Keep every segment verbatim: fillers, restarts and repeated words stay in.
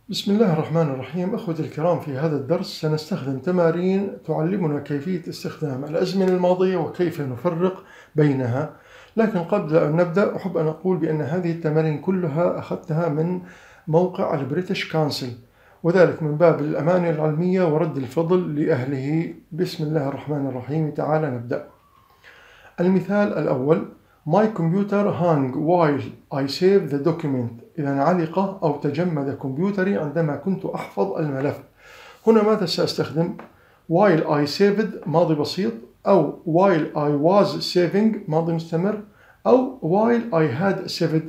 بسم الله الرحمن الرحيم. أخوتي الكرام، في هذا الدرس سنستخدم تمارين تعلمنا كيفية استخدام الأزمنة الماضية وكيف نفرق بينها. لكن قبل أن نبدأ أحب أن أقول بأن هذه التمارين كلها أخذتها من موقع البريتش كونسل، وذلك من باب الأمانة العلمية ورد الفضل لأهله. بسم الله الرحمن الرحيم. تعال نبدأ. المثال الأول: My computer hung while I saved the document. إذا علق أو تجمد كمبيوتري عندما كنت أحفظ الملف. هنا ماذا سأستخدم؟ while I saved ماضي بسيط، أو while I was saving ماضي مستمر، أو while I had saved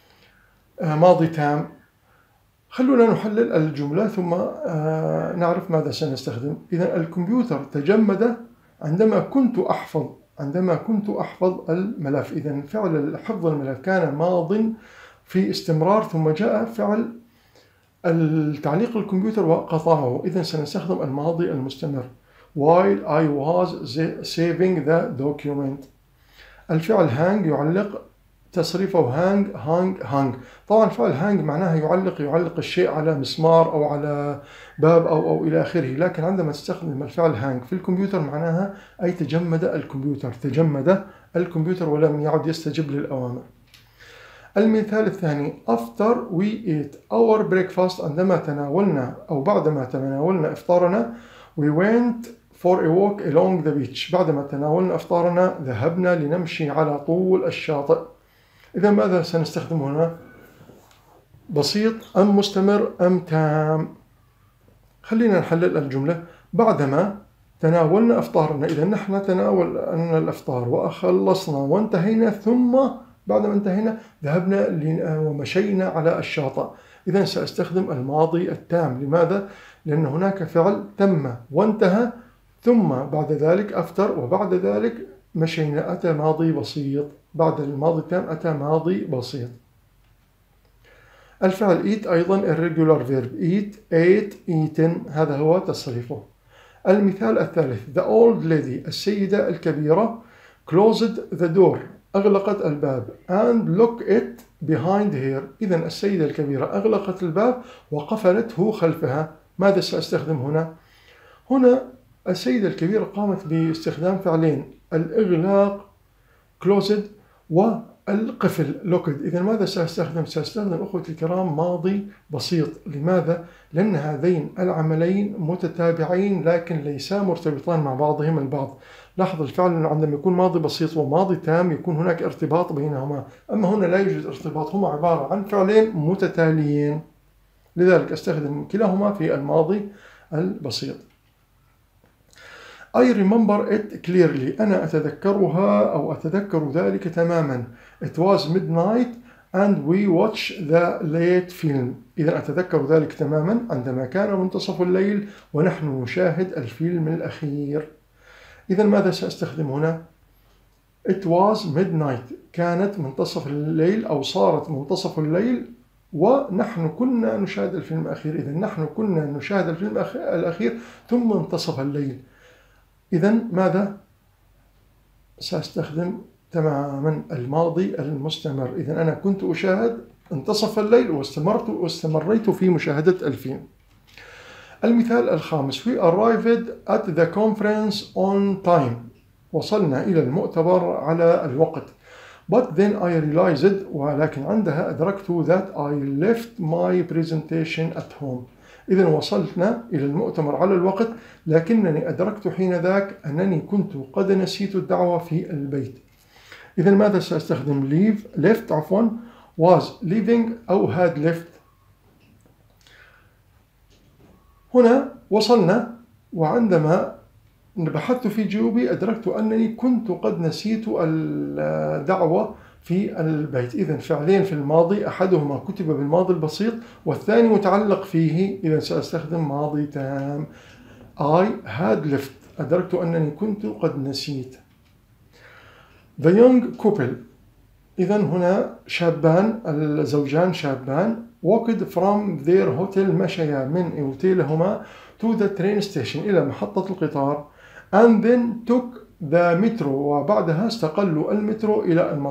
ماضي تام. خلونا نحلل الجملة ثم نعرف ماذا سنستخدم. إذا الكمبيوتر تجمد عندما كنت أحفظ عندما كنت أحفظ الملف. إذا فعل حفظ الملف كان ماض في استمرار، ثم جاء فعل التعليق الكمبيوتر وقطعه. إذا سنستخدم الماضي المستمر while I was saving the document. الفعل hang يعلق، تصريفه hang hang hang. طبعا فعل hang معناها يعلق يعلق الشيء على مسمار أو على باب أو أو إلى آخره، لكن عندما تستخدم الفعل hang في الكمبيوتر معناها أي تجمد الكمبيوتر تجمد الكمبيوتر ولم يعد يستجيب للأوامر. المثال الثاني: After we ate our breakfast. عندما تناولنا أو بعدما تناولنا إفطارنا we went for a walk along the beach. بعدما تناولنا إفطارنا ذهبنا لنمشي على طول الشاطئ. إذا ماذا سنستخدم هنا؟ بسيط أم مستمر أم تام؟ خلينا نحلل الجملة. بعدما تناولنا إفطارنا، إذا نحن تناولنا الإفطار وأخلصنا وانتهينا، ثم بعدما انتهينا ذهبنا ومشينا على الشاطئ. إذا سأستخدم الماضي التام. لماذا؟ لأن هناك فعل تم وانتهى، ثم بعد ذلك أفتر، وبعد ذلك مشينا. أتى ماضي بسيط. بعد الماضي التام أتى ماضي بسيط. الفعل eat أيضا irregular verb. eat ate eaten، هذا هو تصريفه. المثال الثالث: The old lady. السيدة الكبيرة closed the door. أغلقت الباب and locked it behind her. إذا السيدة الكبيرة أغلقت الباب وقفلته خلفها. ماذا سأستخدم هنا؟ هنا السيدة الكبيرة قامت باستخدام فعلين: الإغلاق closed والقفل locked. إذا ماذا سأستخدم؟ سأستخدم أخوتي الكرام ماضي بسيط. لماذا؟ لأن هذين العملين متتابعين لكن ليسا مرتبطان مع بعضهم البعض. لاحظ الفعل عندما يكون ماضي بسيط وماضي تام يكون هناك ارتباط بينهما، أما هنا لا يوجد ارتباط، هما عبارة عن فعلين متتاليين، لذلك أستخدم كلاهما في الماضي البسيط. I remember it clearly. أنا أتذكرها أو أتذكر ذلك تماما. It was midnight and we watched the late film. إذا أتذكر ذلك تماما عندما كان منتصف الليل ونحن نشاهد الفيلم الأخير. إذا ماذا سأستخدم هنا؟ It was midnight، كانت منتصف الليل أو صارت منتصف الليل ونحن كنا نشاهد الفيلم الأخير. إذا نحن كنا نشاهد الفيلم الأخير ثم انتصف الليل. إذا ماذا سأستخدم؟ تماما الماضي المستمر. إذا أنا كنت أشاهد، انتصف الليل، واستمرت واستمريت في مشاهدة الفيلم. المثال الخامس: We arrived at the conference on time. وصلنا إلى المؤتمر على الوقت. But then I realized، ولكن عندها أدركت that I left my presentation at home. إذا وصلنا إلى المؤتمر على الوقت، لكنني أدركت حين ذاك أنني كنت قد نسيت الدعوة في البيت. إذا ماذا سأستخدم؟ leave left عفوا was leaving أو had left. هنا وصلنا وعندما بحثت في جيوبي أدركت أنني كنت قد نسيت الدعوة في البيت. إذن فعلين في الماضي، أحدهما كتب بالماضي البسيط والثاني متعلق فيه. إذن سأستخدم ماضي تام. I had left، أدركت أنني كنت قد نسيت. The young couple. إذن هنا شابان، الزوجان شابان walked from their hotel، مشيا من أوتيلهما to the train station، إلى محطة القطار and then took the metro، وبعدها استقلوا المترو إلى المطار.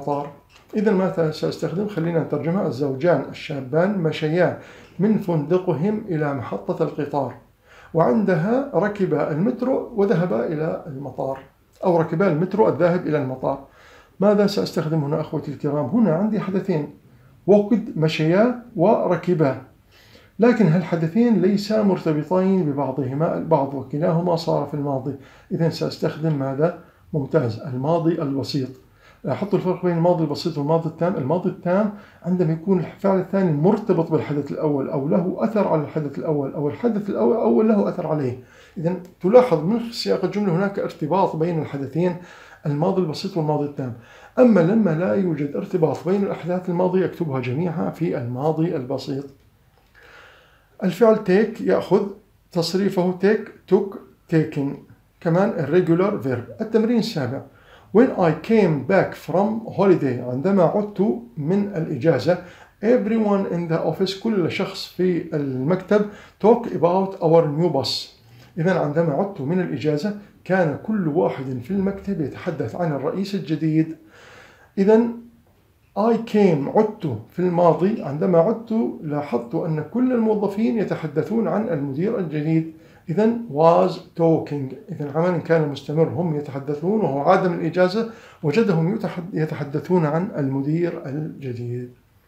إذا ماذا سأستخدم؟ خلينا نترجمها. الزوجان الشابان مشيا من فندقهم إلى محطة القطار، وعندها ركبا المترو وذهبا إلى المطار، أو ركبا المترو الذاهب إلى المطار. ماذا سأستخدم هنا أخوتي الكرام؟ هنا عندي حدثين، وقد مشيا وركبا، لكن هالحدثين ليسا مرتبطين ببعضهما البعض، وكلاهما صار في الماضي. إذن سأستخدم ماذا؟ ممتاز، الماضي البسيط. لاحظتوا الفرق بين الماضي البسيط والماضي التام؟ الماضي التام عندما يكون الفعل الثاني مرتبط بالحدث الأول، أو له أثر على الحدث الأول، أو الحدث الأول أول له أثر عليه. إذن تلاحظ من سياق الجملة هناك ارتباط بين الحدثين، الماضي البسيط والماضي التام. أما لما لا يوجد ارتباط بين الأحداث الماضية أكتبها جميعها في الماضي البسيط. الفعل take يأخذ تصريفه take, took, taking. كمان irregular verb. التمرين السابع. When I came back from holiday، عندما عدت من الإجازة، everyone in the office، كل شخص في المكتب، talk about our new boss. إذن عندما عدت من الإجازة كان كل واحد في المكتب يتحدث عن الرئيس الجديد. إذن I came عدت في الماضي، عندما عدت لاحظت أن كل الموظفين يتحدثون عن المدير الجديد. إذن was talking. إذن عمل كان مستمر، هم يتحدثون، وهو عاد من الإجازة وجدهم يتحدثون عن المدير الجديد.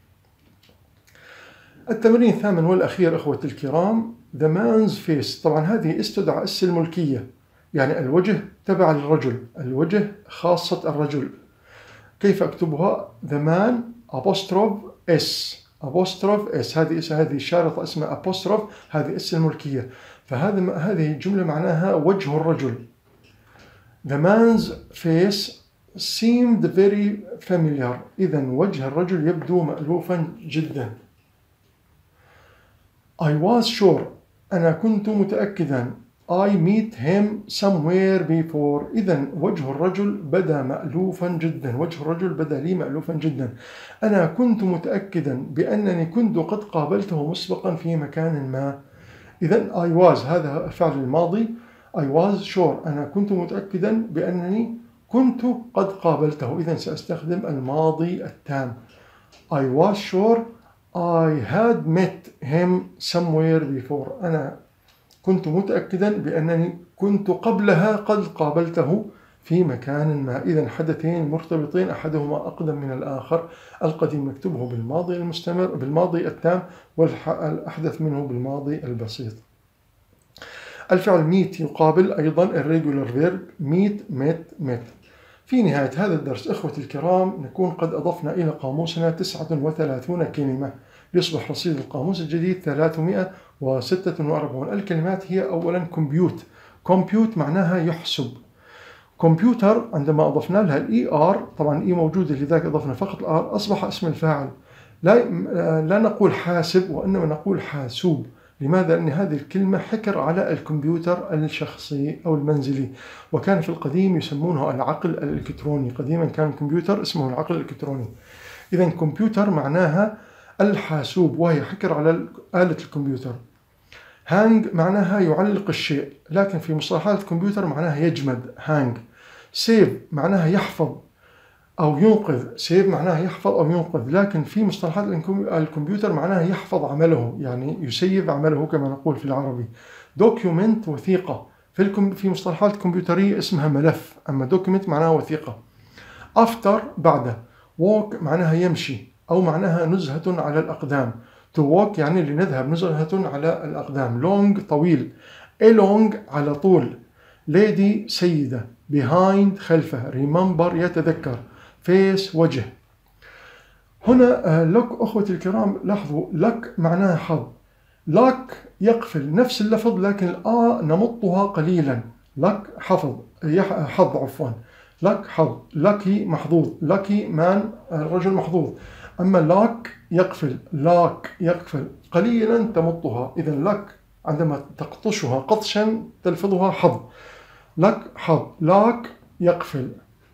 التمرين الثامن والأخير أخوتي الكرام. The man's face. طبعا هذه استدعى اس الملكية، يعني الوجه تبع للرجل، الوجه خاصة الرجل. كيف أكتبها؟ the man apostrophe s apostrophe s. هذه اس هذه الشارطة اسمها apostrophe، هذه اس الملكية. فهذه هذه الجملة معناها وجه الرجل. The man's face seemed very familiar. إذا وجه الرجل يبدو مألوفا جدا. I was sure. أنا كنت متأكدا. I meet him somewhere before. إذا وجه الرجل بدا مألوفا جدا، وجه الرجل بدا لي مألوفا جدا. أنا كنت متأكدا بأنني كنت قد قابلته مسبقا في مكان ما. إذا I was هذا فعل الماضي. I was sure أنا كنت متأكدا بأنني كنت قد قابلته. إذا سأستخدم الماضي التام. I was sure I had met him somewhere before. أنا كنت متأكدا بأنني كنت قبلها قد قابلته في مكان ما. إذا حدثين مرتبطين، أحدهما أقدم من الآخر. القديم نكتبه بالماضي المستمر بالماضي التام، والأحدث منه بالماضي البسيط. الفعل meet يقابل أيضا irregular verb meet met met. في نهاية هذا الدرس أخوتي الكرام نكون قد أضفنا إلى قاموسنا تسعة وثلاثين كلمة، يصبح رصيد القاموس الجديد ثلاثمائة وستة وأربعين. الكلمات هي أولا compute. compute معناها يحسب. كمبيوتر عندما أضفنا لها الإي آر، طبعا إي موجودة لذلك أضفنا فقط الآر، أصبح اسم الفاعل. لا لا نقول حاسب وإنما نقول حاسوب. لماذا؟ لأن هذه الكلمة حكر على الكمبيوتر الشخصي أو المنزلي، وكان في القديم يسمونه العقل الإلكتروني. قديما كان الكمبيوتر اسمه العقل الإلكتروني. إذا كمبيوتر معناها الحاسوب، وهي حكر على آلة الكمبيوتر. هانج معناها يعلق الشيء، لكن في مصطلحات الكمبيوتر معناها يجمد. هانج. سيف معناها يحفظ أو ينقذ. سيف معناها يحفظ أو ينقذ، لكن في مصطلحات الكمبيوتر معناها يحفظ عمله، يعني يسيف عمله كما نقول في العربي. دوكيومنت وثيقة، في في مصطلحات الكمبيوترية اسمها ملف، أما دوكيومنت معناها وثيقة. أفتر بعده. ووك معناها يمشي أو معناها نزهة على الأقدام. to walk يعني لنذهب، نزهة على الأقدام. long طويل. along على طول. lady سيدة. behind خلفه. remember يتذكر. face وجه. هنا لك أخوتي الكرام لاحظوا لك معناها حظ. لك يقفل نفس اللفظ لكن الآ نمطها قليلا. لك حفظ حظ عفوا. لك حظ. لكي محظوظ. لكي مان الرجل محظوظ. أما لاك يقفل. لاك يقفل قليلا تمطها. إذا لك عندما تقطشها قطشا تلفظها حظ. لك حظ. لاك يقفل.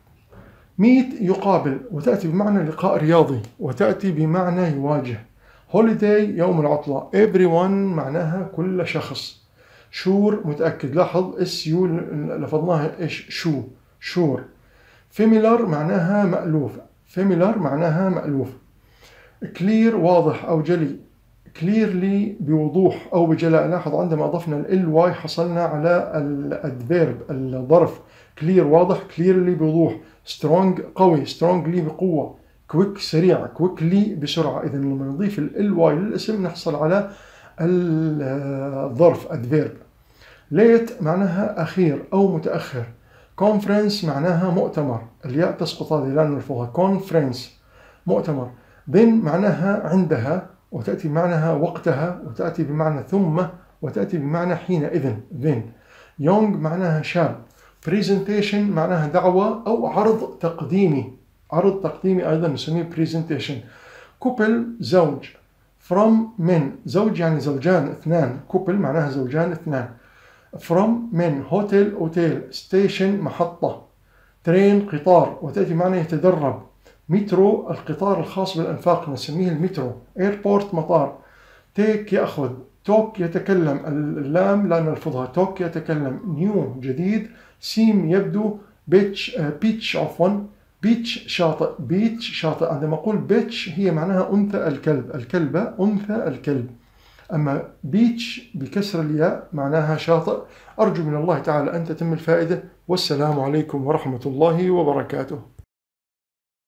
ميت يقابل وتأتي بمعنى لقاء رياضي وتأتي بمعنى يواجه. هوليداي يوم العطلة. everyone معناها كل شخص. شور متأكد. لاحظ اس يو لفظناها ايش؟ شو. شور. فيميلر معناها مألوف. familiar معناها مألوف. clear واضح أو جلي. clearly بوضوح أو بجلاء. لاحظ عندما أضفنا ال واي حصلنا على الادفيرب الظرف. clear واضح، clearly بوضوح. strong قوي، strongly بقوة. quick سريع، quickly بسرعة. إذا لما نضيف ال واي للاسم نحصل على الظرف adverb. late معناها أخير أو متأخر. conference معناها مؤتمر، الياء تسقط هذه لا نلفظها. conference مؤتمر. then معناها عندها، وتأتي بمعنى وقتها، وتأتي بمعنى ثم، وتأتي بمعنى حينئذ then. young معناها شاب. presentation معناها دعوة أو عرض تقديمي، عرض تقديمي أيضا نسميه presentation. couple زوج. from من زوج يعني زوجان اثنان، couple معناها زوجان اثنان. from من hotel أوتيل. station محطة. train قطار، وتأتي معنى يتدرب. مترو القطار الخاص بالأنفاق نسميه المترو. ايربورت مطار. تيك يأخذ. توك يتكلم، اللام لا نلفظها. توك يتكلم. نيو جديد. سيم يبدو. بيتش بيتش عفوا بيتش شاطئ. بيتش شاطئ. عندما أقول بيتش هي معناها أنثى الكلب، الكلبة أنثى الكلب. أما بيتش بكسر الياء معناها شاطئ. أرجو من الله تعالى أن تتم الفائدة، والسلام عليكم ورحمة الله وبركاته.